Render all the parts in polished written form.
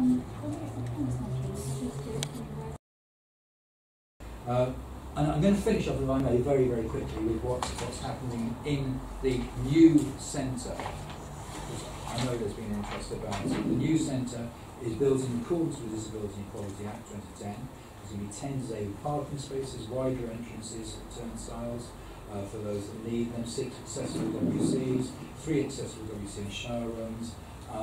And I'm going to finish off, if I may, very, very quickly with what's happening in the new centre. I know there's been interest about it. The new centre is built in accordance with the Disability Equality Act 2010. There's going to be 10 disabled parking spaces, wider entrances, turnstiles for those that need them, 6 accessible WCs, 3 accessible WC shower rooms,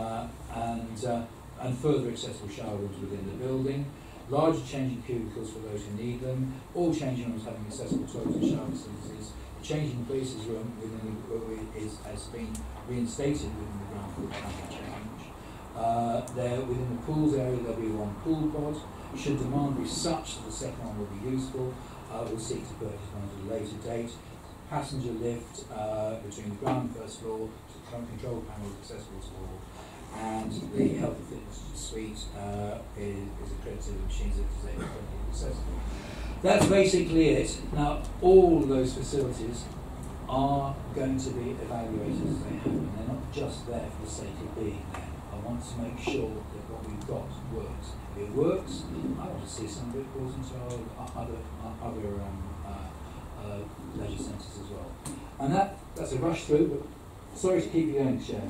and further accessible shower rooms within the building. Larger changing cubicles for those who need them, all changing rooms having accessible toilets and shower facilities. The changing places room has been reinstated within the ground floor plan change. There, within the pools area, there'll be one pool pod. Should demand be such that the second one will be useful, we'll seek to purchase one at a later date. Passenger lift between the ground and first floor, control panels accessible to all. And the health and fitness suite is accredited with machines that are disabled and accessible. That's basically it. Now, all those facilities are going to be evaluated as they happen. They're not just there for the sake of being there. I want to make sure that what we've got works. If it works, I want to see some of it brought into our other leisure centres as well. And that's a rush through, but sorry to keep you going, Chair.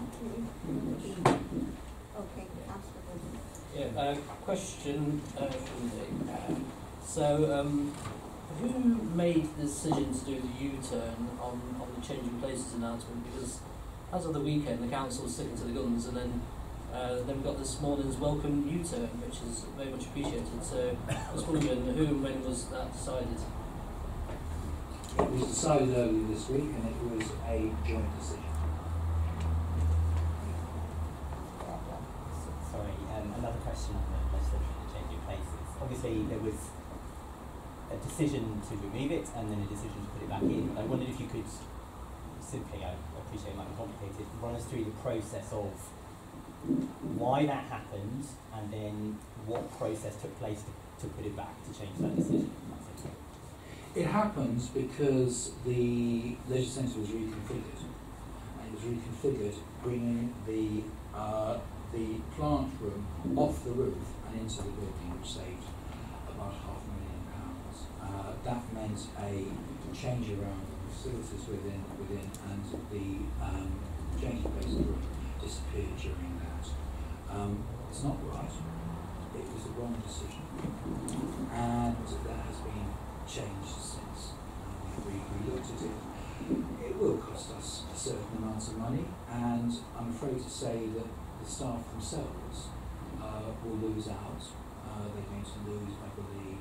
Okay, absolutely. Yeah, question from me. So, who made the decision to do the U-turn on the changing places announcement? Because as of the weekend, the council was sticking to the guns, and then we've got this morning's welcome U-turn, which is very much appreciated. So, I was wondering who and when was that decided? It was decided earlier this week, and it was a joint decision. Sorry, another question on the legislation of changing places. Obviously, there was a decision to remove it and then a decision to put it back in. I wondered if you could simply, I appreciate it might be complicated, run us through the process of why that happened and then what process took place to put it back, to change that decision. It happens because the leisure centre was reconfigured. And it was reconfigured, bringing the plant room off the roof and into the building, which saved about £500,000. That meant a change around the facilities within and the changing place of the room disappeared during that. It's not right. It was the wrong decision. And that has been changed since. We looked at it. It will cost us a certain amount of money, and I'm afraid to say that the staff themselves will lose out. They're going to lose, I believe,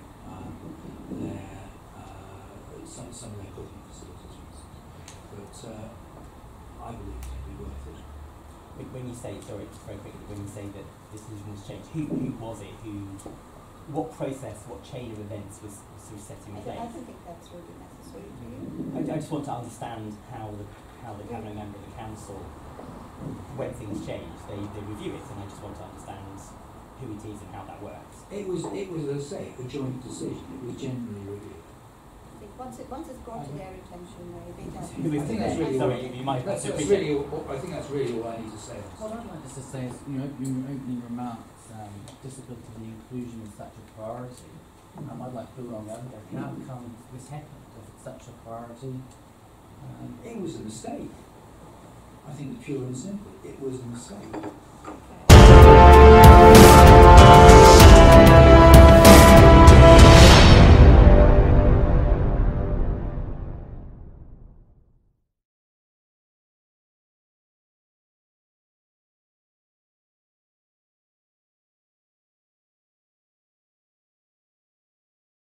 some of their cooking facilities, for instance. But I believe it's going to be worth it. When you say, sorry, just very quickly, when you say that this decision was changed, who was it? What process, what chain of events was sort of set in place? I don't think that's really necessary, do you? I just want to understand how the cabinet member of the council, when things change, they review it, and I just want to understand who it is and how that works. It was, as I say, a joint decision. It was generally reviewed. Once it's brought to their attention, maybe that's... I think that's really sorry, you might I think that's really all I need to say. What I'd like to say is, your opening remarks, disability and inclusion is such a priority. I'd like to put it on that. How come this happened? If it's such a priority? It was a mistake. I think pure and simple. It was a mistake. Okay.